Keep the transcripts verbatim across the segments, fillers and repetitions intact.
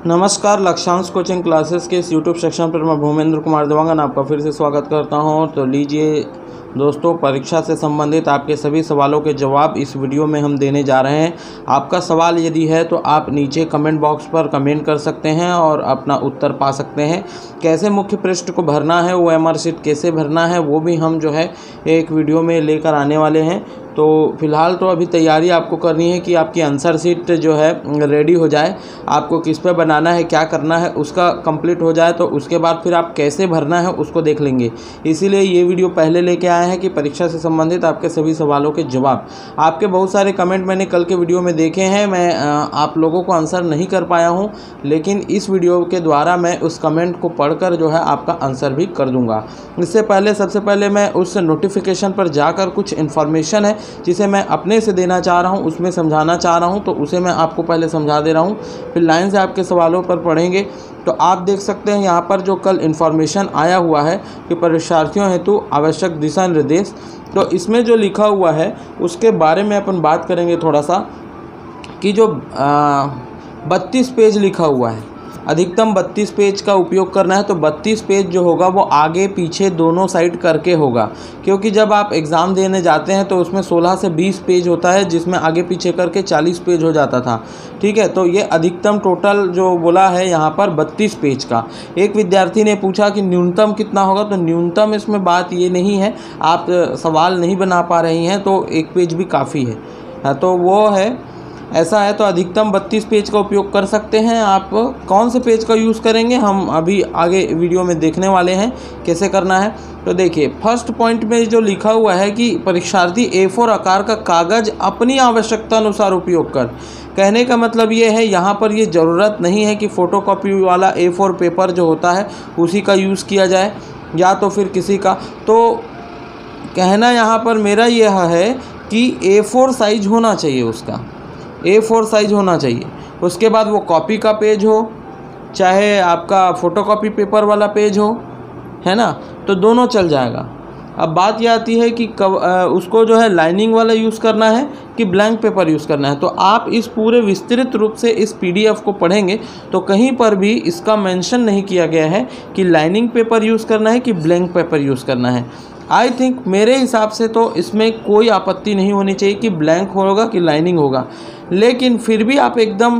नमस्कार, Lakshyansh coaching classes के इस यूट्यूब सेक्शन पर मैं भूमेंद्र कुमार देवांगन आपका फिर से स्वागत करता हूं। तो लीजिए दोस्तों, परीक्षा से संबंधित आपके सभी सवालों के जवाब इस वीडियो में हम देने जा रहे हैं। आपका सवाल यदि है तो आप नीचे कमेंट बॉक्स पर कमेंट कर सकते हैं और अपना उत्तर पा सकते हैं। कैसे मुख्य पृष्ठ को भरना है, वो एम आर शीट कैसे भरना है, वो भी हम जो है एक वीडियो में लेकर आने वाले हैं। तो फ़िलहाल तो अभी तैयारी आपको करनी है कि आपकी आंसर शीट जो है रेडी हो जाए। आपको किस पे बनाना है, क्या करना है, उसका कंप्लीट हो जाए तो उसके बाद फिर आप कैसे भरना है उसको देख लेंगे। इसीलिए ये वीडियो पहले लेके आए हैं कि परीक्षा से संबंधित आपके सभी सवालों के जवाब। आपके बहुत सारे कमेंट मैंने कल के वीडियो में देखे हैं, मैं आप लोगों को आंसर नहीं कर पाया हूँ, लेकिन इस वीडियो के द्वारा मैं उस कमेंट को पढ़कर जो है आपका आंसर भी कर दूँगा। इससे पहले सबसे पहले मैं उस नोटिफिकेशन पर जाकर कुछ इन्फॉर्मेशन है जिसे मैं अपने से देना चाह रहा हूं, उसमें समझाना चाह रहा हूं, तो उसे मैं आपको पहले समझा दे रहा हूं, फिर लाइन से आपके सवालों पर पढ़ेंगे। तो आप देख सकते हैं यहाँ पर जो कल इन्फॉर्मेशन आया हुआ है कि परीक्षार्थियों हेतु आवश्यक दिशा निर्देश, तो इसमें जो लिखा हुआ है उसके बारे में अपन बात करेंगे थोड़ा सा कि जो बत्तीस पेज लिखा हुआ है, अधिकतम बत्तीस पेज का उपयोग करना है। तो बत्तीस पेज जो होगा वो आगे पीछे दोनों साइड करके होगा, क्योंकि जब आप एग्ज़ाम देने जाते हैं तो उसमें सोलह से बीस पेज होता है, जिसमें आगे पीछे करके चालीस पेज हो जाता था। ठीक है, तो ये अधिकतम टोटल जो बोला है यहाँ पर बत्तीस पेज का। एक विद्यार्थी ने पूछा कि न्यूनतम कितना होगा, तो न्यूनतम इसमें बात ये नहीं है, आप सवाल नहीं बना पा रही हैं तो एक पेज भी काफ़ी है, हाँ, तो वो है ऐसा है। तो अधिकतम बत्तीस पेज का उपयोग कर सकते हैं। आप कौन से पेज का यूज़ करेंगे हम अभी आगे वीडियो में देखने वाले हैं कैसे करना है। तो देखिए, फर्स्ट पॉइंट में जो लिखा हुआ है कि परीक्षार्थी ए फोर आकार का कागज़ अपनी आवश्यकता अनुसार उपयोग कर। कहने का मतलब ये है, यहाँ पर ये ज़रूरत नहीं है कि फ़ोटोकॉपी वाला ए फोर पेपर जो होता है उसी का यूज़ किया जाए या तो फिर किसी का। तो कहना यहाँ पर मेरा यह है कि ए फोर साइज होना चाहिए, उसका ए फोर साइज़ होना चाहिए। उसके बाद वो कॉपी का पेज हो चाहे आपका फ़ोटोकॉपी पेपर वाला पेज हो, है ना, तो दोनों चल जाएगा। अब बात यह आती है कि कब आ, उसको जो है लाइनिंग वाला यूज़ करना है कि ब्लैंक पेपर यूज़ करना है। तो आप इस पूरे विस्तृत रूप से इस पीडीएफ को पढ़ेंगे तो कहीं पर भी इसका मेंशन नहीं किया गया है कि लाइनिंग पेपर यूज़ करना है कि ब्लैंक पेपर यूज़ करना है। आई थिंक मेरे हिसाब से तो इसमें कोई आपत्ति नहीं होनी चाहिए कि ब्लैंक होगा कि लाइनिंग होगा, लेकिन फिर भी आप एकदम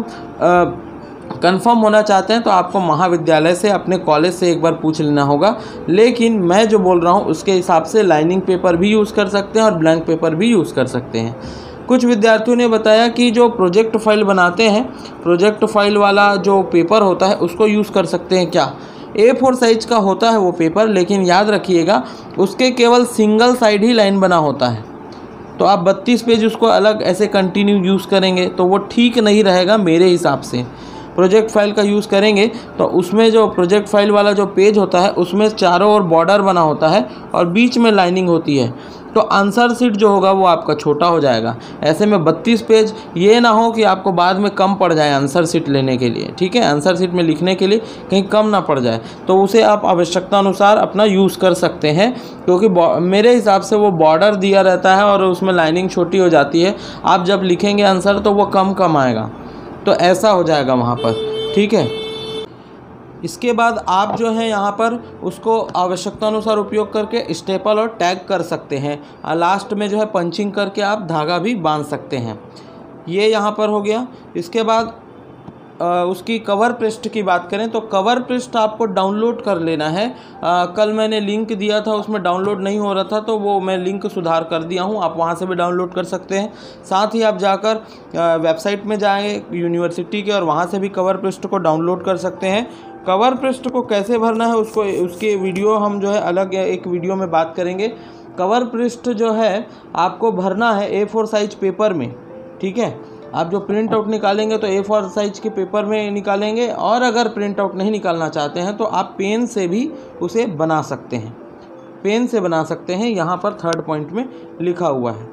कंफर्म होना चाहते हैं तो आपको महाविद्यालय से, अपने कॉलेज से एक बार पूछ लेना होगा। लेकिन मैं जो बोल रहा हूँ उसके हिसाब से लाइनिंग पेपर भी यूज़ कर सकते हैं और ब्लैंक पेपर भी यूज़ कर सकते हैं। कुछ विद्यार्थियों ने बताया कि जो प्रोजेक्ट फाइल बनाते हैं, प्रोजेक्ट फाइल वाला जो पेपर होता है उसको यूज़ कर सकते हैं क्या। ए फोर साइज का होता है वो पेपर, लेकिन याद रखिएगा उसके केवल सिंगल साइड ही लाइन बना होता है। तो आप बत्तीस पेज उसको अलग ऐसे कंटिन्यू यूज़ करेंगे तो वो ठीक नहीं रहेगा मेरे हिसाब से। प्रोजेक्ट फाइल का यूज़ करेंगे तो उसमें जो प्रोजेक्ट फाइल वाला जो पेज होता है उसमें चारों ओर बॉर्डर बना होता है और बीच में लाइनिंग होती है, तो आंसर शीट जो होगा वो आपका छोटा हो जाएगा। ऐसे में बत्तीस पेज ये ना हो कि आपको बाद में कम पड़ जाए आंसर शीट लेने के लिए, ठीक है, आंसर शीट में लिखने के लिए कहीं कम ना पड़ जाए, तो उसे आप आवश्यकता अनुसार अपना यूज़ कर सकते हैं। क्योंकि मेरे हिसाब से वो बॉर्डर दिया रहता है और उसमें लाइनिंग छोटी हो जाती है, आप जब लिखेंगे आंसर तो वो कम कम आएगा, तो ऐसा हो जाएगा वहाँ पर, ठीक है। इसके बाद आप जो है यहाँ पर उसको आवश्यकता अनुसार उपयोग करके स्टेपल और टैग कर सकते हैं, और लास्ट में जो है पंचिंग करके आप धागा भी बांध सकते हैं। ये यहाँ पर हो गया। इसके बाद आ, उसकी कवर पृष्ठ की बात करें तो कवर पृष्ठ आपको डाउनलोड कर लेना है। आ, कल मैंने लिंक दिया था, उसमें डाउनलोड नहीं हो रहा था, तो वो मैं लिंक सुधार कर दिया हूँ, आप वहाँ से भी डाउनलोड कर सकते हैं। साथ ही आप जाकर वेबसाइट में जाएंगे यूनिवर्सिटी के और वहाँ से भी कवर पृष्ठ को डाउनलोड कर सकते हैं। कवर पृष्ठ को कैसे भरना है उसको उसके वीडियो हम जो है अलग एक वीडियो में बात करेंगे। कवर पृष्ठ जो है आपको भरना है ए फोर साइज पेपर में, ठीक है। आप जो प्रिंट आउट निकालेंगे तो ए फोर साइज के पेपर में निकालेंगे, और अगर प्रिंट आउट नहीं निकालना चाहते हैं तो आप पेन से भी उसे बना सकते हैं, पेन से बना सकते हैं। यहाँ पर थर्ड पॉइंट में लिखा हुआ है।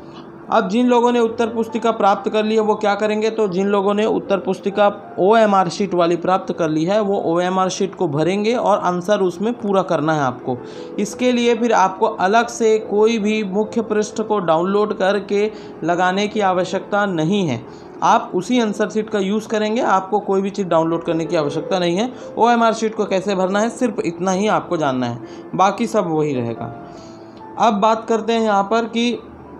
अब जिन लोगों ने उत्तर पुस्तिका प्राप्त कर ली है वो क्या करेंगे, तो जिन लोगों ने उत्तर पुस्तिका ओ एम आर शीट वाली प्राप्त कर ली है वो ओ एम आर शीट को भरेंगे और आंसर उसमें पूरा करना है आपको। इसके लिए फिर आपको अलग से कोई भी मुख्य पृष्ठ को डाउनलोड करके लगाने की आवश्यकता नहीं है। आप उसी आंसर शीट का यूज़ करेंगे, आपको कोई भी चीज़ डाउनलोड करने की आवश्यकता नहीं है। ओ एम आर शीट को कैसे भरना है सिर्फ इतना ही आपको जानना है, बाकी सब वही रहेगा। अब बात करते हैं यहाँ पर कि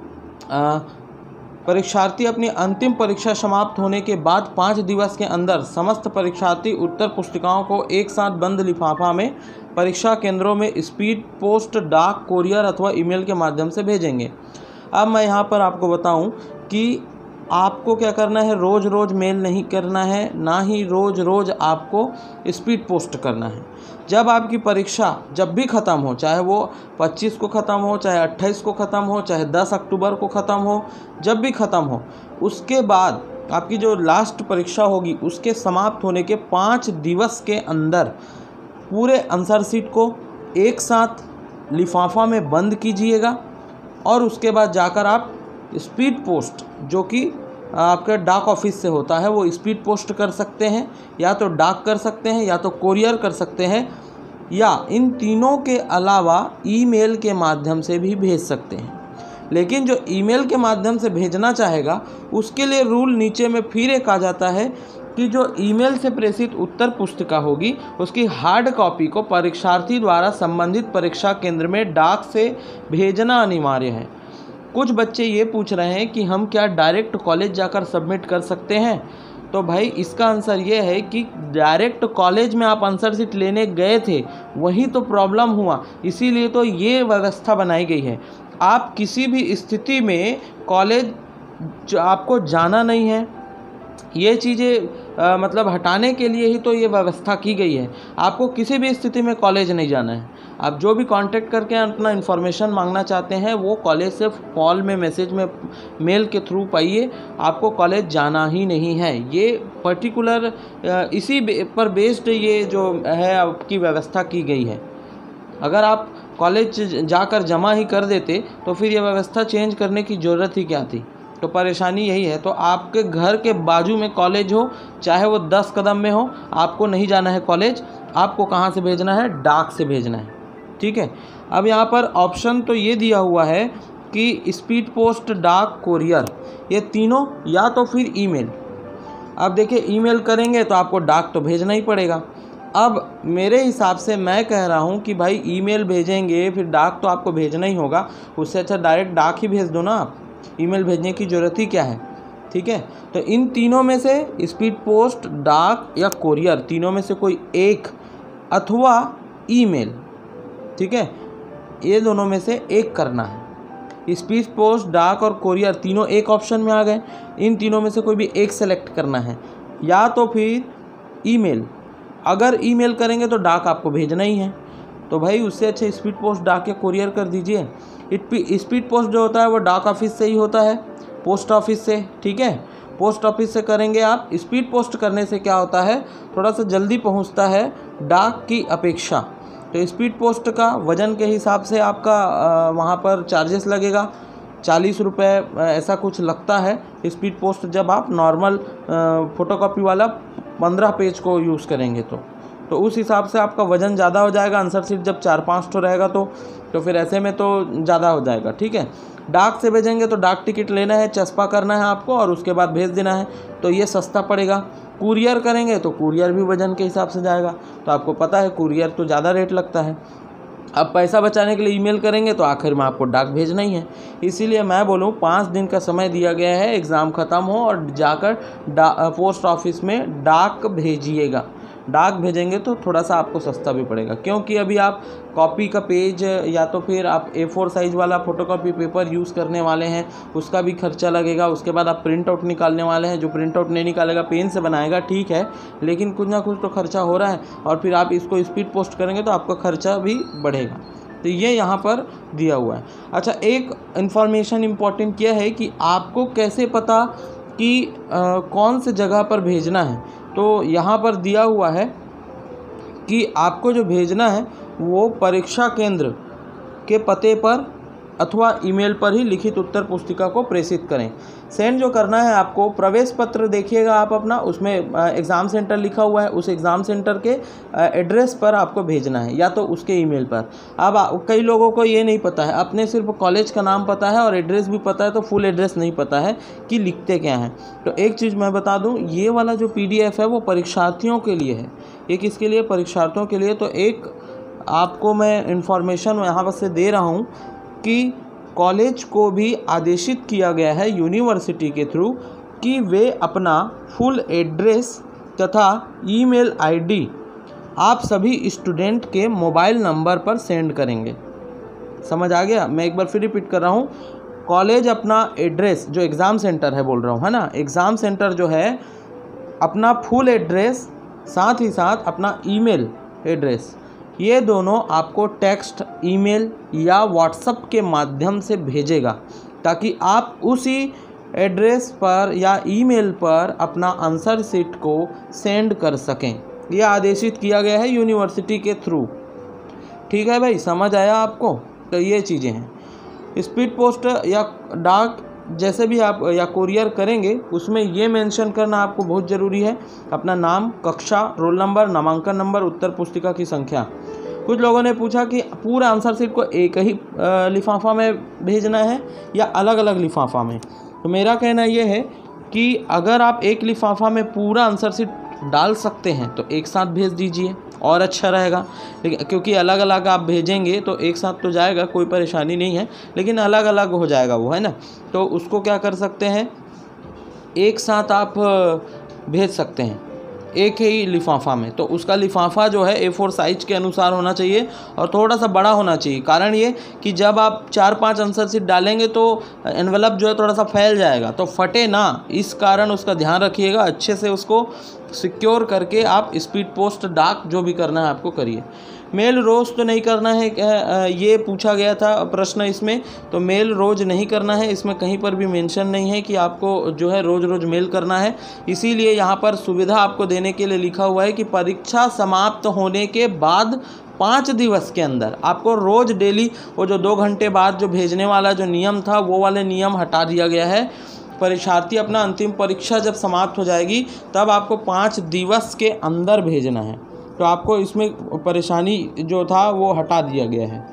आ, परीक्षार्थी अपनी अंतिम परीक्षा समाप्त होने के बाद पाँच दिवस के अंदर समस्त परीक्षार्थी उत्तर पुस्तिकाओं को एक साथ बंद लिफाफा में परीक्षा केंद्रों में स्पीड पोस्ट, डाक, कोरियर अथवा ईमेल के माध्यम से भेजेंगे। अब मैं यहाँ पर आपको बताऊँ कि आपको क्या करना है, रोज़ रोज़ मेल नहीं करना है, ना ही रोज़ रोज़ आपको स्पीड पोस्ट करना है। जब आपकी परीक्षा जब भी ख़त्म हो, चाहे वो पच्चीस को ख़त्म हो, चाहे अट्ठाईस को ख़त्म हो, चाहे दस अक्टूबर को ख़त्म हो, जब भी ख़त्म हो, उसके बाद आपकी जो लास्ट परीक्षा होगी उसके समाप्त होने के पाँच दिवस के अंदर पूरे आंसर शीट को एक साथ लिफाफा में बंद कीजिएगा और उसके बाद जाकर आप स्पीड पोस्ट, जो कि आपके डाक ऑफिस से होता है, वो स्पीड पोस्ट कर सकते हैं, या तो डाक कर सकते हैं, या तो कोरियर कर सकते हैं, या इन तीनों के अलावा ईमेल के माध्यम से भी भेज सकते हैं। लेकिन जो ईमेल के माध्यम से भेजना चाहेगा उसके लिए रूल नीचे में फिर एक आ जाता है कि जो ईमेल से प्रेषित उत्तर पुस्तिका होगी उसकी हार्ड कॉपी को परीक्षार्थी द्वारा संबंधित परीक्षा केंद्र में डाक से भेजना अनिवार्य है। कुछ बच्चे ये पूछ रहे हैं कि हम क्या डायरेक्ट कॉलेज जाकर सबमिट कर सकते हैं, तो भाई इसका आंसर ये है कि डायरेक्ट कॉलेज में आप आंसर शीट लेने गए थे, वही तो प्रॉब्लम हुआ, इसीलिए तो ये व्यवस्था बनाई गई है। आप किसी भी स्थिति में कॉलेज आपको जाना नहीं है, ये चीज़ें मतलब हटाने के लिए ही तो ये व्यवस्था की गई है। आपको किसी भी स्थिति में कॉलेज नहीं जाना है। आप जो भी कांटेक्ट करके अपना इन्फॉर्मेशन मांगना चाहते हैं वो कॉलेज से कॉल में, मैसेज में, मेल के थ्रू पाइए, आपको कॉलेज जाना ही नहीं है। ये पर्टिकुलर इसी पर बेस्ड ये जो है आपकी व्यवस्था की गई है। अगर आप कॉलेज जाकर जमा ही कर देते तो फिर ये व्यवस्था चेंज करने की ज़रूरत ही क्या थी। तो परेशानी यही है। तो आपके घर के बाजू में कॉलेज हो, चाहे वो दस कदम में हो, आपको नहीं जाना है कॉलेज, आपको कहाँ से भेजना है, डाक से भेजना है। ठीक है। अब यहाँ पर ऑप्शन तो ये दिया हुआ है कि स्पीड पोस्ट, डाक, कोरियर, ये तीनों, या तो फिर ईमेल। अब देखिए ईमेल करेंगे तो आपको डाक तो भेजना ही पड़ेगा। अब मेरे हिसाब से मैं कह रहा हूँ कि भाई ईमेल भेजेंगे फिर डाक तो आपको भेजना ही होगा, उससे अच्छा डायरेक्ट डाक ही भेज दो ना आप, ईमेल भेजने की ज़रूरत ही क्या है। ठीक है। तो इन तीनों में से स्पीड पोस्ट, डाक या कोरियर, तीनों में से कोई एक, अथवा ईमेल, ठीक है, ये दोनों में से एक करना है। स्पीड पोस्ट, डाक और कोरियर तीनों एक ऑप्शन में आ गए, इन तीनों में से कोई भी एक सेलेक्ट करना है, या तो फिर ईमेल। अगर ईमेल करेंगे तो डाक आपको भेजना ही है, तो भाई उससे अच्छे स्पीड पोस्ट, डाक या कोरियर कर दीजिए। स्पीड पोस्ट जो होता है वो डाक ऑफिस से ही होता है, पोस्ट ऑफिस से। ठीक है। पोस्ट ऑफिस से करेंगे आप। स्पीड पोस्ट करने से क्या होता है, थोड़ा सा जल्दी पहुंचता है डाक की अपेक्षा। तो स्पीड पोस्ट का वज़न के हिसाब से आपका वहाँ पर चार्जेस लगेगा, चालीस रुपये ऐसा कुछ लगता है स्पीड पोस्ट, जब आप नॉर्मल फ़ोटोकॉपी वाला पंद्रह पेज को यूज़ करेंगे तो तो उस हिसाब से आपका वज़न ज़्यादा हो जाएगा। आंसर शीट जब चार पाँच तो रहेगा तो तो फिर ऐसे में तो ज़्यादा हो जाएगा। ठीक है। डाक से भेजेंगे तो डाक टिकट लेना है, चस्पा करना है आपको और उसके बाद भेज देना है, तो ये सस्ता पड़ेगा। कुरियर करेंगे तो कुरियर भी वज़न के हिसाब से जाएगा, तो आपको पता है कुरियर तो ज़्यादा रेट लगता है। अब पैसा बचाने के लिए ईमेल करेंगे तो आखिर में आपको डाक भेजना ही है। इसीलिए मैं बोलूँ पाँच दिन का समय दिया गया है, एग्ज़ाम ख़त्म हो और जाकर डा पोस्ट ऑफिस में डाक भेजिएगा। डाक भेजेंगे तो थोड़ा सा आपको सस्ता भी पड़ेगा, क्योंकि अभी आप कॉपी का पेज या तो फिर आप ए फोर साइज़ वाला फ़ोटोकॉपी पेपर यूज़ करने वाले हैं, उसका भी खर्चा लगेगा। उसके बाद आप प्रिंट आउट निकालने वाले हैं, जो प्रिंट आउट नहीं निकालेगा पेन से बनाएगा, ठीक है, लेकिन कुछ ना कुछ तो खर्चा हो रहा है। और फिर आप इसको स्पीड पोस्ट करेंगे तो आपका खर्चा भी बढ़ेगा। तो ये यहाँ पर दिया हुआ है। अच्छा, एक इन्फॉर्मेशन इम्पॉर्टेंट क्या है कि आपको कैसे पता कि आ, कौन से जगह पर भेजना है। तो यहाँ पर दिया हुआ है कि आपको जो भेजना है वो परीक्षा केंद्र के पते पर अथवा ईमेल पर ही लिखित उत्तर पुस्तिका को प्रेषित करें। सेंड जो करना है आपको, प्रवेश पत्र देखिएगा आप अपना, उसमें एग्ज़ाम सेंटर लिखा हुआ है, उस एग्ज़ाम सेंटर के एड्रेस पर आपको भेजना है या तो उसके ईमेल पर। अब कई लोगों को ये नहीं पता है, अपने सिर्फ कॉलेज का नाम पता है और एड्रेस भी पता है, तो फुल एड्रेस नहीं पता है कि लिखते क्या हैं। तो एक चीज़ मैं बता दूं, ये वाला जो पीडीएफ है वो परीक्षार्थियों के लिए है। ये किसके लिए? परीक्षार्थियों के लिए। तो एक आपको मैं इन्फॉर्मेशन यहाँ पर से दे रहा हूँ कि कॉलेज को भी आदेशित किया गया है यूनिवर्सिटी के थ्रू कि वे अपना फुल एड्रेस तथा ईमेल आईडी आप सभी स्टूडेंट के मोबाइल नंबर पर सेंड करेंगे। समझ आ गया? मैं एक बार फिर रिपीट कर रहा हूँ। कॉलेज अपना एड्रेस, जो एग्ज़ाम सेंटर है बोल रहा हूँ, है ना, एग्ज़ाम सेंटर जो है अपना फुल एड्रेस, साथ ही साथ अपना ईमेल एड्रेस, ये दोनों आपको टेक्स्ट, ईमेल या व्हाट्सएप के माध्यम से भेजेगा, ताकि आप उसी एड्रेस पर या ईमेल पर अपना आंसर शीट को सेंड कर सकें। यह आदेशित किया गया है यूनिवर्सिटी के थ्रू। ठीक है भाई, समझ आया आपको? तो ये चीज़ें हैं। स्पीड पोस्ट या डाक जैसे भी आप या कुरियर करेंगे, उसमें ये मेंशन करना आपको बहुत ज़रूरी है, अपना नाम, कक्षा, रोल नंबर, नामांकन नंबर, उत्तर पुस्तिका की संख्या। कुछ लोगों ने पूछा कि पूरा आंसर शीट को एक ही लिफाफा में भेजना है या अलग अलग लिफाफा में। तो मेरा कहना ये है कि अगर आप एक लिफाफा में पूरा आंसर शीट डाल सकते हैं तो एक साथ भेज दीजिए और अच्छा रहेगा। लेकिन क्योंकि अलग अलग आप भेजेंगे तो एक साथ तो जाएगा, कोई परेशानी नहीं है, लेकिन अलग अलग हो जाएगा वो, है ना। तो उसको क्या कर सकते हैं, एक साथ आप भेज सकते हैं एक ही लिफाफा में। तो उसका लिफाफा जो है ए फोर साइज के अनुसार होना चाहिए और थोड़ा सा बड़ा होना चाहिए। कारण ये कि जब आप चार पांच आंसर शीट डालेंगे तो एनवेलप जो है थोड़ा सा फैल जाएगा, तो फटे ना, इस कारण उसका ध्यान रखिएगा। अच्छे से उसको सिक्योर करके आप स्पीड पोस्ट, डाक, जो भी करना है आपको करिए। मेल रोज़ तो नहीं करना है, ये पूछा गया था प्रश्न इसमें, तो मेल रोज़ नहीं करना है। इसमें कहीं पर भी मेंशन नहीं है कि आपको जो है रोज़ रोज़ मेल करना है। इसीलिए यहाँ पर सुविधा आपको देने के लिए लिखा हुआ है कि परीक्षा समाप्त होने के बाद पाँच दिवस के अंदर आपको रोज़ डेली, वो जो दो घंटे बाद जो भेजने वाला जो नियम था वो वाले नियम हटा दिया गया है। परीक्षार्थी अपना अंतिम परीक्षा जब समाप्त हो जाएगी तब आपको पाँच दिवस के अंदर भेजना है। तो आपको इसमें परेशानी जो था वो हटा दिया गया है।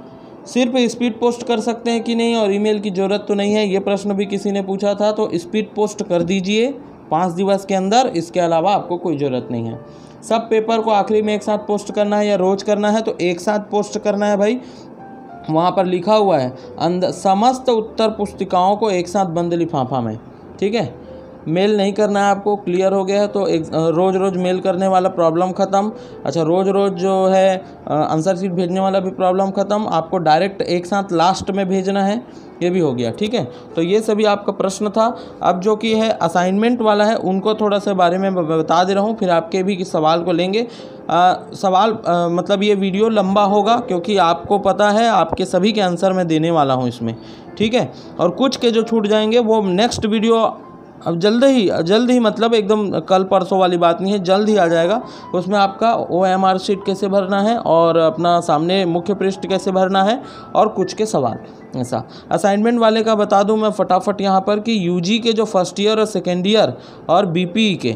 सिर्फ स्पीड पोस्ट कर सकते हैं कि नहीं और ईमेल की ज़रूरत तो नहीं है, ये प्रश्न भी किसी ने पूछा था। तो स्पीड पोस्ट कर दीजिए पाँच दिवस के अंदर, इसके अलावा आपको कोई ज़रूरत नहीं है। सब पेपर को आखिरी में एक साथ पोस्ट करना है या रोज़ करना है, तो एक साथ पोस्ट करना है भाई। वहाँ पर लिखा हुआ है अंदर समस्त उत्तर पुस्तिकाओं को एक साथ बंद लिफाफा में। ठीक है, मेल नहीं करना है आपको, क्लियर हो गया है। तो एक रोज़ रोज़ मेल करने वाला प्रॉब्लम ख़त्म। अच्छा, रोज़ रोज़ जो है आंसर शीट भेजने वाला भी प्रॉब्लम ख़त्म। आपको डायरेक्ट एक साथ लास्ट में भेजना है, ये भी हो गया। ठीक है, तो ये सभी आपका प्रश्न था। अब जो कि है असाइनमेंट वाला है, उनको थोड़ा सा बारे में बता दे रहा हूँ, फिर आपके भी किस सवाल को लेंगे। आ, सवाल आ, मतलब ये वीडियो लंबा होगा क्योंकि आपको पता है आपके सभी के आंसर मैं देने वाला हूँ इसमें। ठीक है, और कुछ के जो छूट जाएंगे वो नेक्स्ट वीडियो अब जल्द ही जल्द ही मतलब एकदम कल परसों वाली बात नहीं है, जल्द ही आ जाएगा। उसमें आपका ओ एम आर शीट कैसे भरना है और अपना सामने मुख्य पृष्ठ कैसे भरना है और कुछ के सवाल ऐसा। असाइनमेंट वाले का बता दूं मैं फटाफट यहाँ पर कि यूजी के जो फर्स्ट ईयर और सेकेंड ईयर और बीपीई के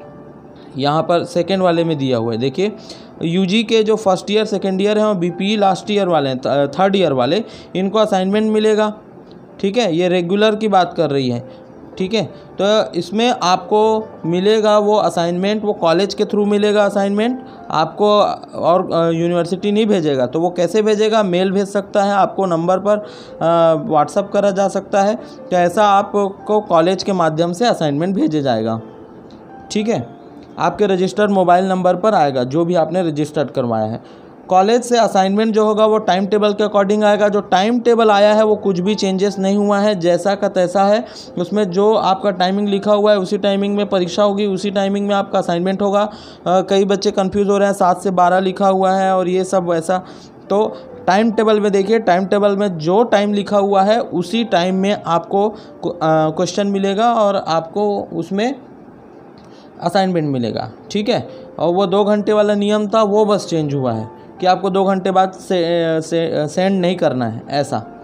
यहाँ पर सेकेंड वाले में दिया हुआ है। देखिए, यूजी के जो फर्स्ट ईयर सेकेंड ईयर हैं और बीपीई लास्ट ईयर वाले हैं, थर्ड ईयर वाले, इनको असाइनमेंट मिलेगा। ठीक है, ये रेगुलर की बात कर रही है। ठीक है, तो इसमें आपको मिलेगा वो असाइनमेंट, वो कॉलेज के थ्रू मिलेगा असाइनमेंट आपको, और यूनिवर्सिटी नहीं भेजेगा। तो वो कैसे भेजेगा? मेल भेज सकता है, आपको नंबर पर व्हाट्सअप करा जा सकता है। तो ऐसा आपको कॉलेज के माध्यम से असाइनमेंट भेजे जाएगा। ठीक है, आपके रजिस्टर्ड मोबाइल नंबर पर आएगा जो भी आपने रजिस्टर्ड करवाया है। कॉलेज से असाइनमेंट जो होगा वो टाइम टेबल के अकॉर्डिंग आएगा। जो टाइम टेबल आया है वो कुछ भी चेंजेस नहीं हुआ है, जैसा का तैसा है। उसमें जो आपका टाइमिंग लिखा हुआ है उसी टाइमिंग में परीक्षा होगी, उसी टाइमिंग में आपका असाइनमेंट होगा। आ, कई बच्चे कंफ्यूज हो रहे हैं, सात से बारह लिखा हुआ है और ये सब वैसा। तो टाइम टेबल में देखिए, टाइम टेबल में जो टाइम लिखा हुआ है उसी टाइम में आपको क्वेश्चन मिलेगा और आपको उसमें असाइनमेंट मिलेगा। ठीक है, और वो दो घंटे वाला नियम था वो बस चेंज हुआ है कि आपको दो घंटे बाद से, से सेंड नहीं करना है ऐसा।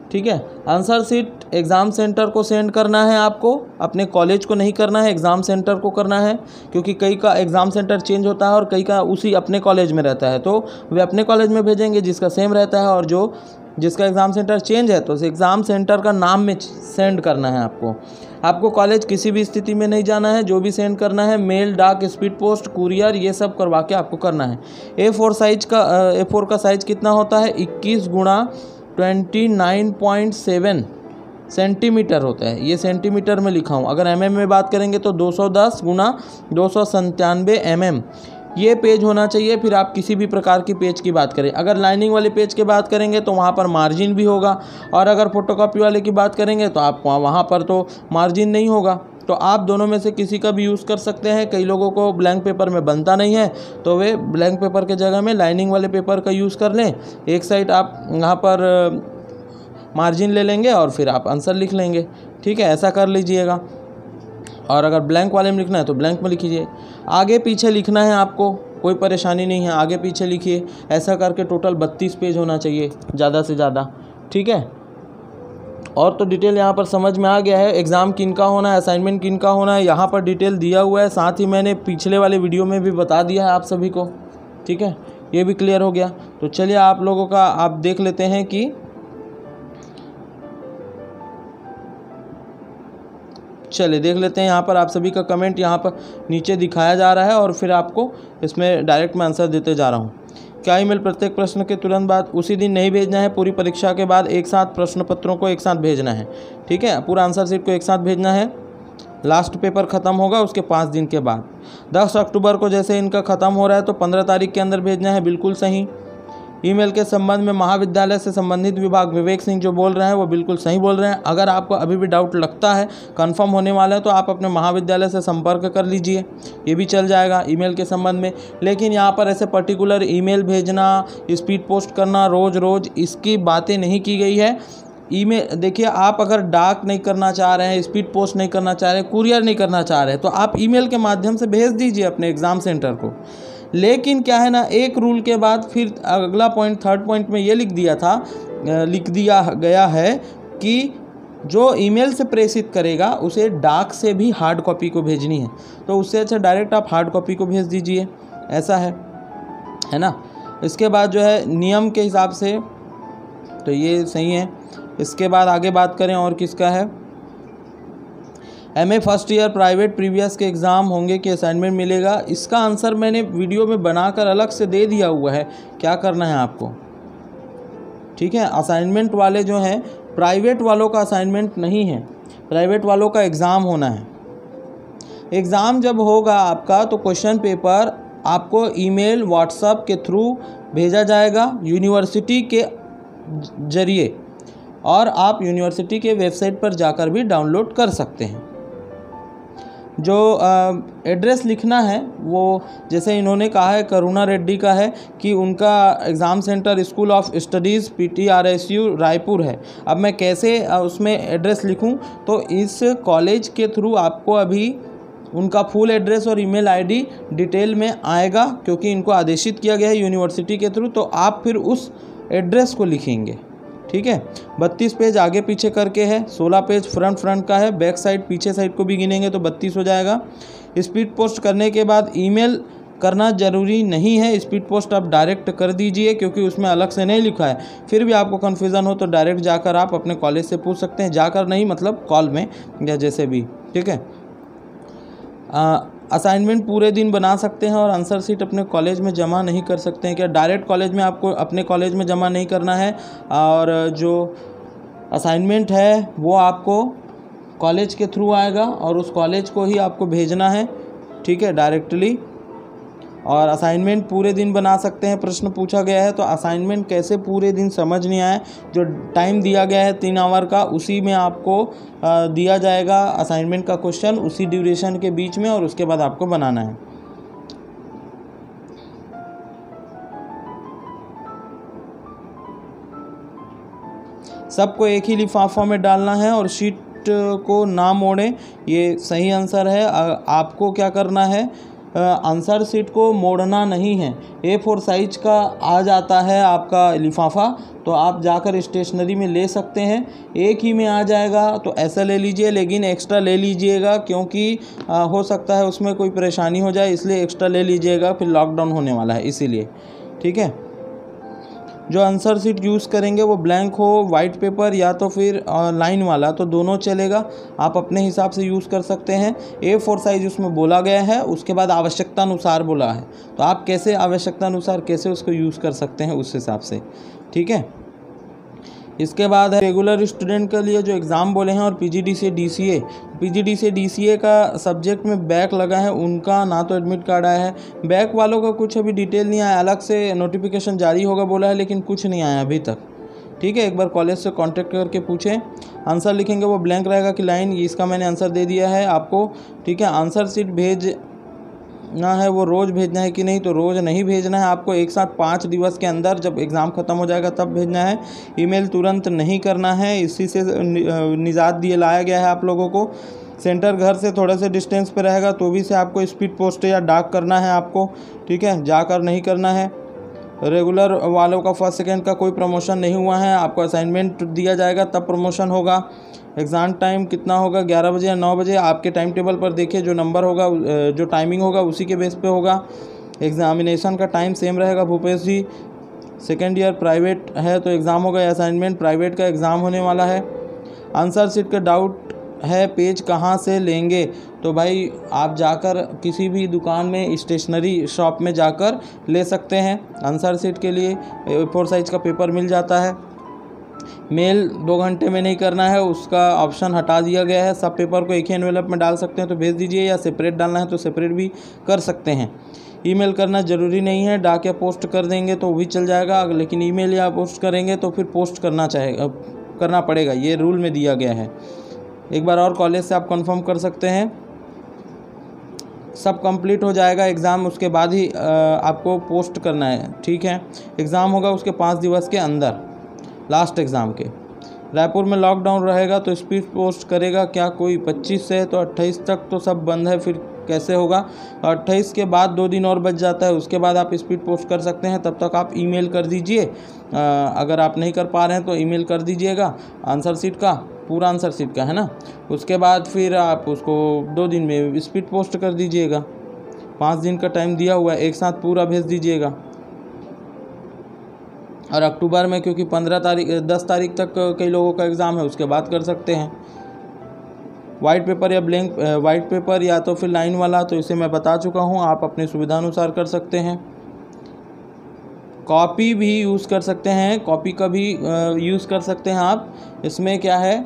ठीक है। आंसर शीट एग्ज़ाम सेंटर को सेंड करना है आपको, अपने कॉलेज को नहीं करना है, एग्ज़ाम सेंटर को करना है, क्योंकि कई का एग्ज़ाम सेंटर चेंज होता है और कई का उसी अपने कॉलेज में रहता है, तो वे अपने कॉलेज में भेजेंगे जिसका सेम रहता है, और जो जिसका एग्ज़ाम सेंटर चेंज है तो उस एग्ज़ाम सेंटर का नाम में सेंड करना है आपको। आपको कॉलेज किसी भी स्थिति में नहीं जाना है, जो भी सेंड करना है मेल, डाक, स्पीड पोस्ट, कुरियर, ये सब करवा के आपको करना है। ए फोर साइज का ए फोर का साइज़ कितना होता है, इक्कीस गुणा twenty nine point seven centimetre होता है, ये सेंटीमीटर में लिखा हूँ। अगर एम एम में बात करेंगे तो दो सौ दस गुणा दो सौ संतानवे एम एम ये पेज होना चाहिए। फिर आप किसी भी प्रकार की पेज की बात करें, अगर लाइनिंग वाले पेज की बात करेंगे तो वहाँ पर मार्जिन भी होगा, और अगर फोटोकॉपी वाले की बात करेंगे तो आप वहाँ पर तो मार्जिन नहीं होगा। तो आप दोनों में से किसी का भी यूज़ कर सकते हैं। कई लोगों को ब्लैंक पेपर में बनता नहीं है तो वे ब्लैंक पेपर के जगह में लाइनिंग वाले पेपर का यूज़ कर लें। एक साइड आप यहाँ पर मार्जिन ले लेंगे और फिर आप आंसर लिख लेंगे, ठीक है, ऐसा कर लीजिएगा। और अगर ब्लैंक वाले में लिखना है तो ब्लैंक में लिखिए। आगे पीछे लिखना है आपको, कोई परेशानी नहीं है, आगे पीछे लिखिए। ऐसा करके टोटल बत्तीस पेज होना चाहिए ज़्यादा से ज़्यादा, ठीक है। और तो डिटेल यहाँ पर समझ में आ गया है। एग्ज़ाम किन का होना है, असाइनमेंट किन का होना है, यहाँ पर डिटेल दिया हुआ है। साथ ही मैंने पिछले वाले वीडियो में भी बता दिया है आप सभी को, ठीक है, ये भी क्लियर हो गया। तो चलिए आप लोगों का आप देख लेते हैं कि चलिए देख लेते हैं यहाँ पर आप सभी का कमेंट यहाँ पर नीचे दिखाया जा रहा है, और फिर आपको इसमें डायरेक्ट मैं आंसर देते जा रहा हूँ। क्या ईमेल प्रत्येक प्रश्न के तुरंत बाद उसी दिन नहीं भेजना है, पूरी परीक्षा के बाद एक साथ प्रश्न पत्रों को एक साथ भेजना है, ठीक है, पूरा आंसर शीट को एक साथ भेजना है। लास्ट पेपर ख़त्म होगा उसके पाँच दिन के बाद, दस अक्टूबर को जैसे इनका ख़त्म हो रहा है तो पंद्रह तारीख के अंदर भेजना है, बिल्कुल सही। ईमेल के संबंध में महाविद्यालय से संबंधित विभाग विवेक सिंह जो बोल रहे हैं वो बिल्कुल सही बोल रहे हैं। अगर आपको अभी भी डाउट लगता है, कंफर्म होने वाला है, तो आप अपने महाविद्यालय से संपर्क कर लीजिए, ये भी चल जाएगा ईमेल के संबंध में। लेकिन यहाँ पर ऐसे पर्टिकुलर ईमेल भेजना, स्पीड पोस्ट करना रोज़ रोज़, इसकी बातें नहीं की गई है। ईमेल देखिए, आप अगर डाक नहीं करना चाह रहे हैं, स्पीड पोस्ट नहीं करना चाह रहे, कुरियर नहीं करना चाह रहे, तो आप ईमेल के माध्यम से भेज दीजिए अपने एग्ज़ाम सेंटर को। लेकिन क्या है ना, एक रूल के बाद फिर अगला पॉइंट, थर्ड पॉइंट में ये लिख दिया था लिख दिया गया है कि जो ईमेल से प्रेषित करेगा उसे डाक से भी हार्ड कॉपी को भेजनी है। तो उससे अच्छा डायरेक्ट आप हार्ड कॉपी को भेज दीजिए, ऐसा है है ना। इसके बाद जो है नियम के हिसाब से तो ये सही है। इसके बाद आगे बात करें और किसका है, MA first year private previous के एग्ज़ाम होंगे कि असाइनमेंट मिलेगा। इसका आंसर मैंने वीडियो में बनाकर अलग से दे दिया हुआ है, क्या करना है आपको, ठीक है। असाइनमेंट वाले जो हैं, प्राइवेट वालों का असाइनमेंट नहीं है, प्राइवेट वालों का एग्ज़ाम होना है। एग्ज़ाम जब होगा आपका तो क्वेश्चन पेपर आपको ईमेल, व्हाट्सएप के थ्रू भेजा जाएगा यूनिवर्सिटी के जरिए, और आप यूनिवर्सिटी के वेबसाइट पर जाकर भी डाउनलोड कर सकते हैं। जो एड्रेस लिखना है वो जैसे इन्होंने कहा है, करुणा रेड्डी का है कि उनका exam centre school of studies P T R S U Raipur है। अब मैं कैसे उसमें एड्रेस लिखूं, तो इस कॉलेज के थ्रू आपको अभी उनका फुल एड्रेस और ईमेल आईडी डिटेल में आएगा, क्योंकि इनको आदेशित किया गया है यूनिवर्सिटी के थ्रू। तो आप फिर उस एड्रेस को लिखेंगे, ठीक है। बत्तीस पेज आगे पीछे करके है, सोलह पेज फ्रंट फ्रंट का है, बैक साइड पीछे साइड को भी गिनेंगे तो बत्तीस हो जाएगा। स्पीड पोस्ट करने के बाद ईमेल करना ज़रूरी नहीं है, स्पीड पोस्ट आप डायरेक्ट कर दीजिए, क्योंकि उसमें अलग से नहीं लिखा है। फिर भी आपको कन्फ्यूज़न हो तो डायरेक्ट जाकर आप अपने कॉलेज से पूछ सकते हैं, जाकर नहीं मतलब कॉल में या जैसे भी, ठीक है। असाइनमेंट पूरे दिन बना सकते हैं और आंसर शीट अपने कॉलेज में जमा नहीं कर सकते हैं क्या? डायरेक्ट कॉलेज में आपको अपने कॉलेज में जमा नहीं करना है, और जो असाइनमेंट है वो आपको कॉलेज के थ्रू आएगा और उस कॉलेज को ही आपको भेजना है, ठीक है, डायरेक्टली। और असाइनमेंट पूरे दिन बना सकते हैं, प्रश्न पूछा गया है तो असाइनमेंट कैसे पूरे दिन समझ नहीं आए, जो टाइम दिया गया है तीन आवर का, उसी में आपको दिया जाएगा असाइनमेंट का क्वेश्चन उसी ड्यूरेशन के बीच में, और उसके बाद आपको बनाना है। सबको एक ही लिफाफा में डालना है और शीट को ना मोड़ें, ये सही आंसर है। आपको क्या करना है, आंसर शीट को मोड़ना नहीं है। ए फोर साइज का आ जाता है आपका लिफाफा, तो आप जाकर स्टेशनरी में ले सकते हैं। एक ही में आ जाएगा तो ऐसा ले लीजिए, लेकिन एक्स्ट्रा ले लीजिएगा क्योंकि आ, हो सकता है उसमें कोई परेशानी हो जाए, इसलिए एक्स्ट्रा ले लीजिएगा, फिर लॉकडाउन होने वाला है इसीलिए। ठीक है, जो आंसर शीट यूज़ करेंगे वो ब्लैंक हो, वाइट पेपर या तो फिर लाइन वाला, तो दोनों चलेगा, आप अपने हिसाब से यूज़ कर सकते हैं। ए फोर साइज उसमें बोला गया है, उसके बाद आवश्यकता अनुसार बोला है, तो आप कैसे आवश्यकता अनुसार कैसे उसको यूज़ कर सकते हैं उस हिसाब से। ठीक है, इसके बाद है रेगुलर स्टूडेंट के लिए जो एग्ज़ाम बोले हैं और पीजीडी से डीसीए। पीजीडी से डीसीए का सब्जेक्ट में बैक लगा है, उनका ना तो एडमिट कार्ड आया है। बैक वालों का कुछ अभी डिटेल नहीं आया, अलग से नोटिफिकेशन जारी होगा बोला है, लेकिन कुछ नहीं आया अभी तक। ठीक है, एक बार कॉलेज से कांटेक्ट करके पूछें। आंसर लिखेंगे वो ब्लैंक रहेगा कि लाइन, इसका मैंने आंसर दे दिया है आपको। ठीक है, आंसर शीट भेज ना है वो रोज़ भेजना है कि नहीं, तो रोज़ नहीं भेजना है आपको, एक साथ पाँच दिवस के अंदर जब एग्ज़ाम ख़त्म हो जाएगा तब भेजना है। ईमेल तुरंत नहीं करना है, इसी से निजात दिए लाया गया है आप लोगों को। सेंटर घर से थोड़े से डिस्टेंस पे रहेगा तो भी से आपको स्पीड पोस्ट या डाक करना है आपको। ठीक है, जाकर नहीं करना है। रेगुलर वालों का फर्स्ट सेकेंड का कोई प्रमोशन नहीं हुआ है, आपको असाइनमेंट दिया जाएगा तब प्रमोशन होगा। एग्ज़ाम टाइम कितना होगा, ग्यारह बजे या नौ बजे, आपके टाइम टेबल पर देखिए, जो नंबर होगा जो टाइमिंग होगा उसी के बेस पे होगा। एग्ज़ामिनेशन का टाइम सेम रहेगा Bhupesh ji. Second year private है तो एग्ज़ाम होगा या असाइनमेंट, प्राइवेट का एग्ज़ाम होने वाला है। आंसर शीट का डाउट है पेज कहाँ से लेंगे, तो भाई आप जाकर किसी भी दुकान में स्टेशनरी शॉप में जाकर ले सकते हैं। आंसर शीट के लिए ए फोर साइज का पेपर मिल जाता है। मेल दो घंटे में नहीं करना है, उसका ऑप्शन हटा दिया गया है। सब पेपर को एक ही एनवेलप में डाल सकते हैं तो भेज दीजिए, या सेपरेट डालना है तो सेपरेट भी कर सकते हैं। ईमेल करना ज़रूरी नहीं है, डाक या पोस्ट कर देंगे तो भी चल जाएगा, लेकिन ईमेल या पोस्ट करेंगे तो फिर पोस्ट करना चाहेगा करना पड़ेगा, ये रूल में दिया गया है। एक बार और कॉलेज से आप कंफर्म कर सकते हैं। सब कंप्लीट हो जाएगा एग्ज़ाम, उसके बाद ही आपको पोस्ट करना है। ठीक है, एग्ज़ाम होगा उसके पाँच दिवस के अंदर, लास्ट एग्ज़ाम के। रायपुर में लॉकडाउन रहेगा तो स्पीड पोस्ट करेगा क्या कोई? पच्चीस से तो अट्ठाईस तक तो सब बंद है, फिर कैसे होगा? अट्ठाईस के बाद दो दिन और बच जाता है, उसके बाद आप स्पीड पोस्ट कर सकते हैं। तब तक आप ईमेल कर दीजिए, अगर आप नहीं कर पा रहे हैं तो ईमेल कर दीजिएगा आंसर शीट का, पूरा आंसर शीट का है ना। उसके बाद फिर आप उसको दो दिन में स्पीड पोस्ट कर दीजिएगा। पाँच दिन का टाइम दिया हुआ है, एक साथ पूरा भेज दीजिएगा। और अक्टूबर में क्योंकि पंद्रह तारीख दस तारीख तक कई लोगों का एग्ज़ाम है, उसके बाद कर सकते हैं। वाइट पेपर या ब्लैंक वाइट पेपर या तो फिर लाइन वाला, तो इसे मैं बता चुका हूँ, आप अपनी सुविधा अनुसार कर सकते हैं। कॉपी भी यूज़ कर सकते हैं, कॉपी का भी यूज़ कर सकते हैं आप। इसमें क्या है,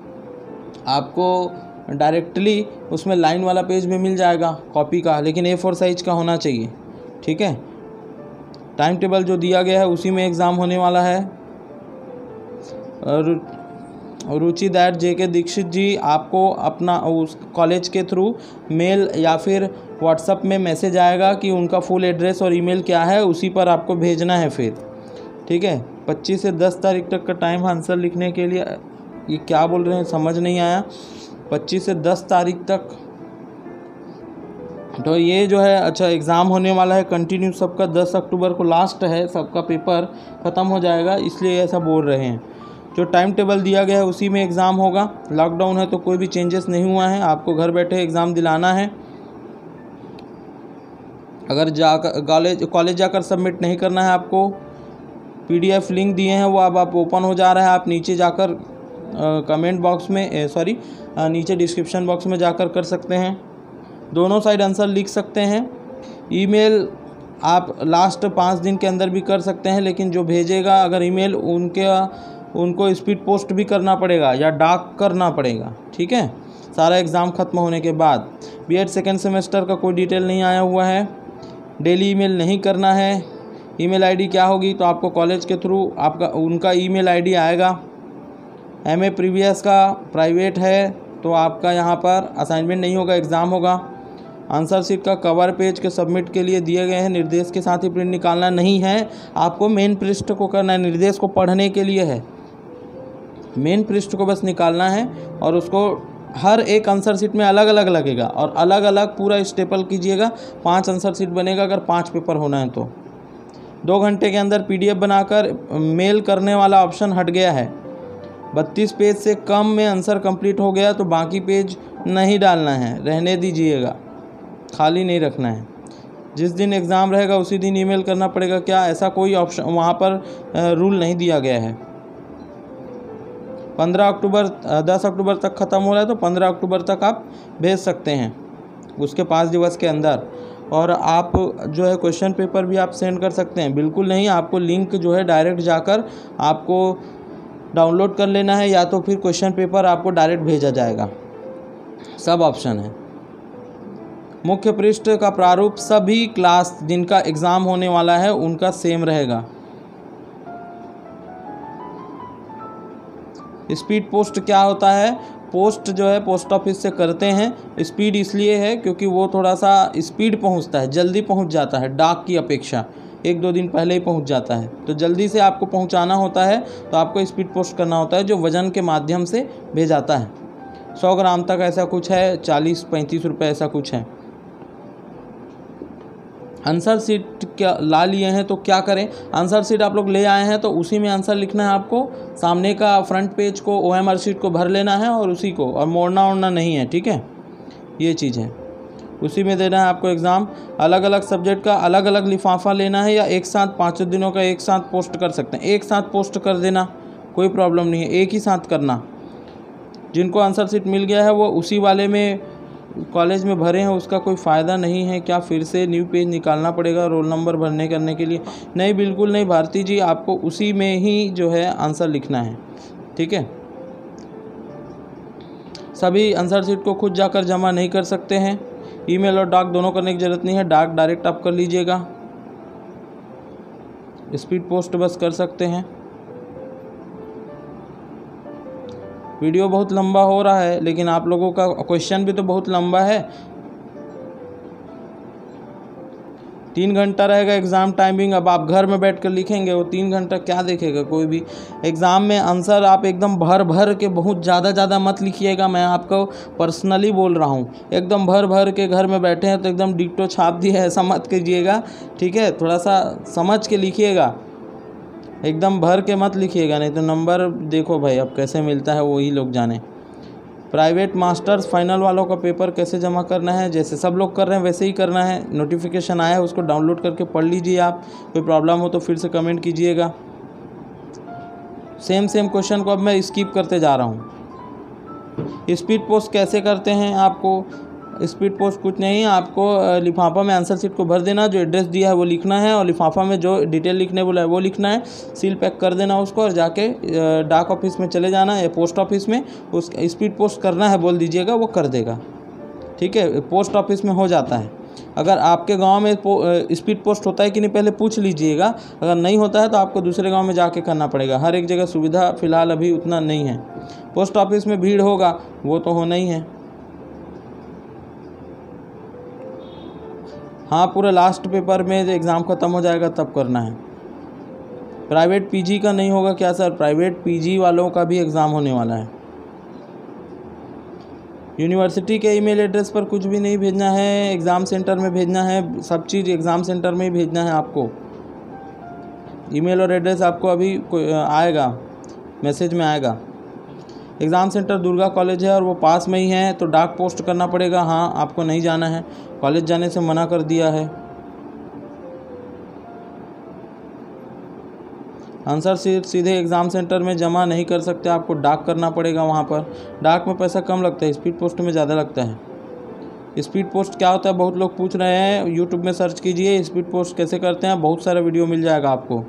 आपको डायरेक्टली उसमें लाइन वाला पेज भी मिल जाएगा कॉपी का, लेकिन ए फोर साइज का होना चाहिए। ठीक है, टाइम टेबल जो दिया गया है उसी में एग्ज़ाम होने वाला है। रुचि दैट जे के दीक्षित जी, आपको अपना उस कॉलेज के थ्रू मेल या फिर व्हाट्सएप में मैसेज आएगा कि उनका फुल एड्रेस और ईमेल क्या है, उसी पर आपको भेजना है फिर। ठीक है, पच्चीस से दस तारीख तक का टाइम आंसर लिखने के लिए। ये क्या बोल रहे हैं समझ नहीं आया। पच्चीस से दस तारीख तक तो ये जो है, अच्छा एग्ज़ाम होने वाला है कंटिन्यू सबका। दस अक्टूबर को लास्ट है, सबका पेपर ख़त्म हो जाएगा, इसलिए ऐसा बोल रहे हैं। जो टाइम टेबल दिया गया है उसी में एग्ज़ाम होगा। लॉकडाउन है तो कोई भी चेंजेस नहीं हुआ है, आपको घर बैठे एग्ज़ाम दिलाना है। अगर जाकर कॉलेज कॉलेज जाकर सबमिट नहीं करना है आपको, पीडीएफ लिंक दिए हैं वो अब आप ओपन हो जा रहा है, आप नीचे जाकर कमेंट बॉक्स में सॉरी नीचे डिस्क्रिप्शन बॉक्स में जाकर कर सकते हैं। दोनों साइड आंसर लिख सकते हैं। ईमेल आप लास्ट पाँच दिन के अंदर भी कर सकते हैं, लेकिन जो भेजेगा अगर ईमेल उनके उनको स्पीड पोस्ट भी करना पड़ेगा या डाक करना पड़ेगा। ठीक है, सारा एग्ज़ाम ख़त्म होने के बाद। बीएड सेकेंड सेमेस्टर का कोई डिटेल नहीं आया हुआ है। डेली ईमेल नहीं करना है। ईमेल आईडी क्या होगी, तो आपको कॉलेज के थ्रू आपका उनका ईमेल आईडी आएगा। एमए प्रीवियस का प्राइवेट है तो आपका यहाँ पर असाइनमेंट नहीं होगा, एग्ज़ाम होगा। आंसर शीट का कवर पेज के सबमिट के लिए दिए गए हैं, निर्देश के साथ ही प्रिंट निकालना नहीं है, आपको मेन पृष्ठ को करना है। निर्देश को पढ़ने के लिए है, मेन पृष्ठ को बस निकालना है और उसको हर एक आंसर शीट में अलग अलग लगेगा और अलग अलग पूरा स्टेपल कीजिएगा। पांच आंसर शीट बनेगा अगर पांच पेपर होना है तो। दो घंटे के अंदर पीडीएफ बनाकर मेल करने वाला ऑप्शन हट गया है। बत्तीस पेज से कम में आंसर कंप्लीट हो गया तो बाकी पेज नहीं डालना है, रहने दीजिएगा, खाली नहीं रखना है। जिस दिन एग्ज़ाम रहेगा उसी दिन ईमेल करना पड़ेगा क्या? ऐसा कोई ऑप्शन वहाँ पर रूल नहीं दिया गया है। पंद्रह अक्टूबर दस अक्टूबर तक ख़त्म हो रहा है तो पंद्रह अक्टूबर तक आप भेज सकते हैं, उसके पाँच दिवस के अंदर। और आप जो है क्वेश्चन पेपर भी आप सेंड कर सकते हैं। बिल्कुल नहीं, आपको लिंक जो है डायरेक्ट जाकर आपको डाउनलोड कर लेना है या तो फिर क्वेश्चन पेपर आपको डायरेक्ट भेजा जाएगा। सब ऑप्शन है। मुख्य पृष्ठ का प्रारूप सभी क्लास जिनका एग्ज़ाम होने वाला है उनका सेम रहेगा। स्पीड पोस्ट क्या होता है? पोस्ट जो है पोस्ट ऑफिस से करते हैं। स्पीड इसलिए है क्योंकि वो थोड़ा सा स्पीड पहुंचता है, जल्दी पहुंच जाता है डाक की अपेक्षा, एक दो दिन पहले ही पहुंच जाता है। तो जल्दी से आपको पहुंचाना होता है तो आपको स्पीड पोस्ट करना होता है, जो वज़न के माध्यम से भेजाता है। सौ ग्राम तक ऐसा कुछ है, चालीस पैंतीस रुपये ऐसा कुछ है। आंसर सीट क्या ला लिए हैं तो क्या करें? आंसर सीट आप लोग ले आए हैं तो उसी में आंसर लिखना है आपको। सामने का फ्रंट पेज को ओएमआर शीट को भर लेना है और उसी को, और मोड़ना ओड़ना नहीं है, ठीक है? ये चीज़ है, उसी में देना है आपको एग्ज़ाम। अलग अलग सब्जेक्ट का अलग अलग लिफाफा लेना है या एक साथ पाँचों दिनों का एक साथ पोस्ट कर सकते हैं। एक साथ पोस्ट कर देना, कोई प्रॉब्लम नहीं है, एक ही साथ करना। जिनको आंसर सीट मिल गया है वो उसी वाले में कॉलेज में भरे हैं, उसका कोई फ़ायदा नहीं है। क्या फिर से न्यू पेज निकालना पड़ेगा रोल नंबर भरने करने के लिए? नहीं, बिल्कुल नहीं भारती जी, आपको उसी में ही जो है आंसर लिखना है, ठीक है? सभी आंसर सीट को खुद जाकर जमा नहीं कर सकते हैं। ईमेल और डाक दोनों करने की ज़रूरत नहीं है, डाक डायरेक्ट आप कर लीजिएगा। स्पीड पोस्ट बस कर सकते हैं। वीडियो बहुत लंबा हो रहा है लेकिन आप लोगों का क्वेश्चन भी तो बहुत लंबा है। तीन घंटा रहेगा एग्ज़ाम टाइमिंग। अब आप घर में बैठ कर लिखेंगे, वो तीन घंटा क्या देखेगा कोई भी? एग्ज़ाम में आंसर आप एकदम भर भर के बहुत ज़्यादा ज़्यादा मत लिखिएगा। मैं आपको पर्सनली बोल रहा हूँ, एकदम भर भर के घर में बैठे हैं तो एकदम डिक्टो छाप दिया ऐसा मत कीजिएगा, ठीक है? थोड़ा सा समझ के लिखिएगा, एकदम भर के मत लिखिएगा, नहीं तो नंबर देखो भाई अब कैसे मिलता है वही लोग जाने। प्राइवेट मास्टर्स फाइनल वालों का पेपर कैसे जमा करना है? जैसे सब लोग कर रहे हैं वैसे ही करना है। नोटिफिकेशन आया है उसको डाउनलोड करके पढ़ लीजिए आप। कोई प्रॉब्लम हो तो फिर से कमेंट कीजिएगा। सेम सेम क्वेश्चन को अब मैं स्किप करते जा रहा हूँ। स्पीड पोस्ट कैसे करते हैं? आपको स्पीड पोस्ट कुछ नहीं, आपको लिफाफा में आंसर सीट को भर देना, जो एड्रेस दिया है वो लिखना है और लिफाफा में जो डिटेल लिखने बोला है वो लिखना है, सील पैक कर देना उसको और जाके डाक ऑफिस में चले जाना या पोस्ट ऑफिस में उस स्पीड पोस्ट करना है बोल दीजिएगा, वो कर देगा, ठीक है? पोस्ट ऑफिस में हो जाता है। अगर आपके गांव में स्पीड पोस्ट होता है कि नहीं पहले पूछ लीजिएगा। अगर नहीं होता है तो आपको दूसरे गांव में जाके करना पड़ेगा। हर एक जगह सुविधा फ़िलहाल अभी उतना नहीं है। पोस्ट ऑफिस में भीड़ होगा, वो तो होना ही है। हाँ, पूरा लास्ट पेपर में एग्ज़ाम ख़त्म हो जाएगा तब करना है। प्राइवेट पीजी का नहीं होगा क्या सर? प्राइवेट पीजी वालों का भी एग्ज़ाम होने वाला है। यूनिवर्सिटी के ईमेल एड्रेस पर कुछ भी नहीं भेजना है, एग्ज़ाम सेंटर में भेजना है। सब चीज़ एग्ज़ाम सेंटर में ही भेजना है आपको। ईमेल और एड्रेस आपको अभी आएगा, मैसेज में आएगा। एग्ज़ाम सेंटर दुर्गा कॉलेज है और वो पास में ही है तो डाक पोस्ट करना पड़ेगा। हाँ, आपको नहीं जाना है, कॉलेज जाने से मना कर दिया है। आंसर सीट सीधे एग्ज़ाम सेंटर में जमा नहीं कर सकते, आपको डाक करना पड़ेगा वहाँ पर। डाक में पैसा कम लगता है, स्पीड पोस्ट में ज़्यादा लगता है। स्पीड पोस्ट क्या होता है बहुत लोग पूछ रहे हैं, यूट्यूब में सर्च कीजिए स्पीड पोस्ट कैसे करते हैं, बहुत सारा वीडियो मिल जाएगा आपको।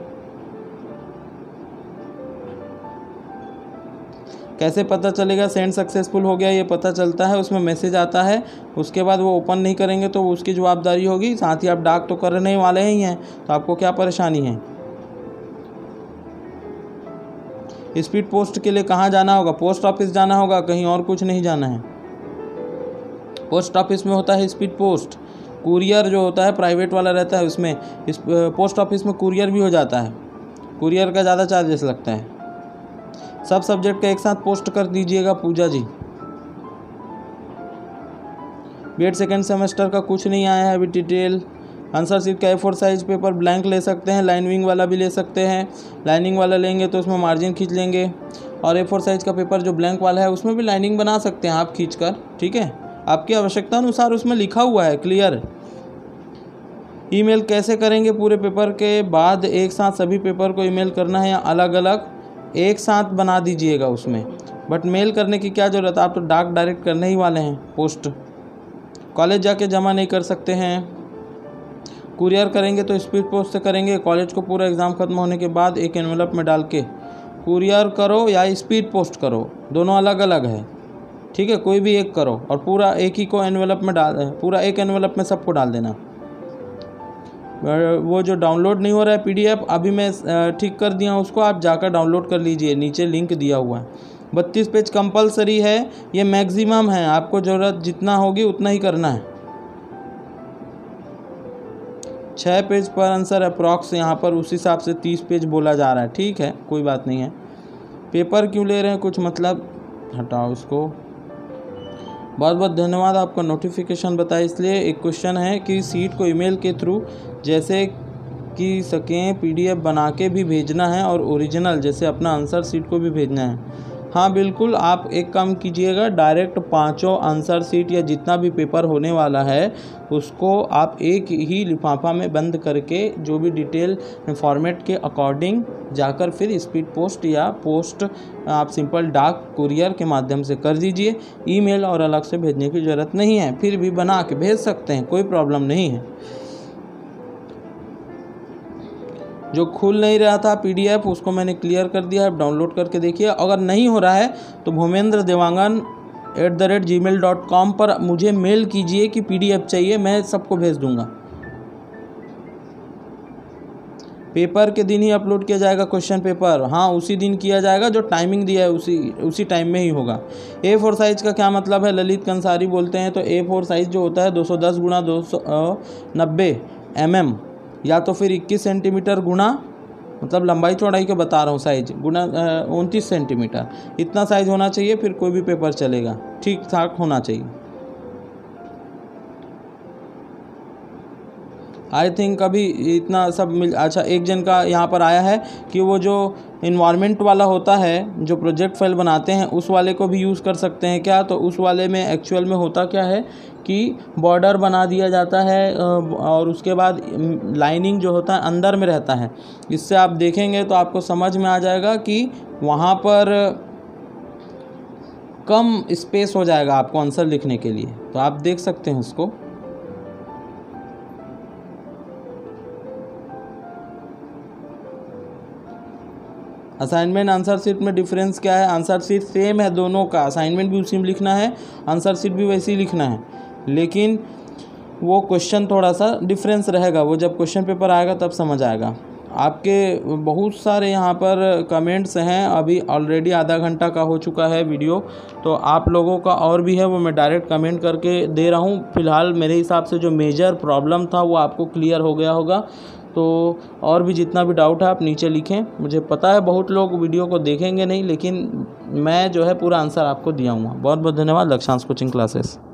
कैसे पता चलेगा सेंड सक्सेसफुल हो गया? ये पता चलता है, उसमें मैसेज आता है, उसके बाद वो ओपन नहीं करेंगे तो उसकी जवाबदारी होगी। साथ ही आप डाक तो करने वाले ही हैं तो आपको क्या परेशानी है? स्पीड पोस्ट के लिए कहाँ जाना होगा? पोस्ट ऑफिस जाना होगा, कहीं और कुछ नहीं जाना है। पोस्ट ऑफिस में होता है स्पीड पोस्ट। कुरियर जो होता है प्राइवेट वाला रहता है, उसमें इस पोस्ट ऑफिस में कुरियर भी हो जाता है। कुरियर का ज़्यादा चार्जेस लगता है। सब सब्जेक्ट का एक साथ पोस्ट कर दीजिएगा Puja ji. BEd second semester का कुछ नहीं आया है अभी डिटेल। आंसर शीट का A four size paper blank ले सकते हैं, लाइनिंग वाला भी ले सकते हैं। लाइनिंग वाला लेंगे तो उसमें मार्जिन खींच लेंगे, और ए फोर साइज का पेपर जो ब्लैंक वाला है उसमें भी लाइनिंग बना सकते हैं आप खींच कर, ठीक है। आपकी आवश्यकता अनुसार उसमें लिखा हुआ है क्लियर। ईमेल कैसे करेंगे? पूरे पेपर के बाद एक साथ सभी पेपर को ईमेल करना है या अलग अलग? एक साथ बना दीजिएगा उसमें, बट मेल करने की क्या ज़रूरत है, आप तो डाक डायरेक्ट करने ही वाले हैं, पोस्ट। कॉलेज जाके जमा नहीं कर सकते हैं। कुरियर करेंगे तो स्पीड पोस्ट से करेंगे। कॉलेज को पूरा एग्ज़ाम खत्म होने के बाद एक एनवेलप में डाल के कुरियर करो या स्पीड पोस्ट करो, दोनों अलग अलग है, ठीक है। कोई भी एक करो और पूरा एक ही को एनवेलप में डाल, पूरा एक एनवेलप में सबको डाल देना। वो जो डाउनलोड नहीं हो रहा है पीडीएफ, अभी मैं ठीक कर दिया हूँ उसको, आप जाकर डाउनलोड कर लीजिए, नीचे लिंक दिया हुआ है। बत्तीस पेज कंपलसरी है, ये मैक्सिमम है, आपको ज़रूरत जितना होगी उतना ही करना है। छः पेज पर आंसर अप्रॉक्स यहाँ पर उस हिसाब से तीस पेज बोला जा रहा है, ठीक है, कोई बात नहीं है। पेपर क्यों ले रहे हैं, कुछ मतलब, हटाओ इसको। बहुत बहुत धन्यवाद, आपका नोटिफिकेशन बताए इसलिए। एक क्वेश्चन है कि सीट को ईमेल के थ्रू जैसे कि सकें पीडीएफ बना के भी भेजना है और ओरिजिनल जैसे अपना आंसर सीट को भी भेजना है। हाँ बिल्कुल, आप एक काम कीजिएगा, डायरेक्ट पांचों आंसर सीट या जितना भी पेपर होने वाला है उसको आप एक ही लिफाफा में बंद करके जो भी डिटेल फॉर्मेट के अकॉर्डिंग जाकर फिर स्पीड पोस्ट या पोस्ट आप सिंपल डाक कुरियर के माध्यम से कर दीजिए। ईमेल और अलग से भेजने की ज़रूरत नहीं है, फिर भी बना के भेज सकते हैं, कोई प्रॉब्लम नहीं है। जो खुल नहीं रहा था पीडीएफ उसको मैंने क्लियर कर दिया है, डाउनलोड करके देखिए। अगर नहीं हो रहा है तो Bhumendra Dewangan at the rate Gmail dot com पर मुझे मेल कीजिए कि पीडीएफ चाहिए, मैं सबको भेज दूंगा। पेपर के दिन ही अपलोड किया जाएगा क्वेश्चन पेपर, हाँ उसी दिन किया जाएगा, जो टाइमिंग दिया है उसी उसी टाइम में ही होगा। ए फोर साइज़ का क्या मतलब है, ललित कंसारी बोलते हैं, तो ए फोर साइज़ जो होता है दो सौ दस गुणा दो सौ नब्बे एम एम या तो फिर इक्कीस सेंटीमीटर गुणा, मतलब लंबाई चौड़ाई के बता रहा हूँ, साइज गुणा उनतीस सेंटीमीटर, इतना साइज होना चाहिए, फिर कोई भी पेपर चलेगा, ठीक ठाक होना चाहिए। आई थिंक अभी इतना सब मिल, अच्छा एक जन का यहाँ पर आया है कि वो जो इन्वायरमेंट वाला होता है जो प्रोजेक्ट फाइल बनाते हैं उस वाले को भी यूज़ कर सकते हैं क्या? तो उस वाले में एक्चुअल में होता क्या है कि बॉर्डर बना दिया जाता है और उसके बाद लाइनिंग जो होता है अंदर में रहता है। इससे आप देखेंगे तो आपको समझ में आ जाएगा कि वहाँ पर कम स्पेस हो जाएगा आपको आंसर लिखने के लिए, तो आप देख सकते हैं उसको। असाइनमेंट आंसर शीट में डिफरेंस क्या है? आंसर शीट सेम है दोनों का, असाइनमेंट भी उसी में लिखना है, आंसर शीट भी वैसे ही लिखना है, लेकिन वो क्वेश्चन थोड़ा सा डिफरेंस रहेगा, वो जब क्वेश्चन पेपर आएगा तब समझ आएगा। आपके बहुत सारे यहाँ पर कमेंट्स हैं, अभी ऑलरेडी आधा घंटा का हो चुका है वीडियो, तो आप लोगों का और भी है वो मैं डायरेक्ट कमेंट करके दे रहा हूँ। फिलहाल मेरे हिसाब से जो मेजर प्रॉब्लम था वो आपको क्लियर हो गया होगा, तो और भी जितना भी डाउट है आप नीचे लिखें। मुझे पता है बहुत लोग वीडियो को देखेंगे नहीं, लेकिन मैं जो है पूरा आंसर आपको दिया हूँ। बहुत बहुत धन्यवाद। Lakshyansh coaching classes.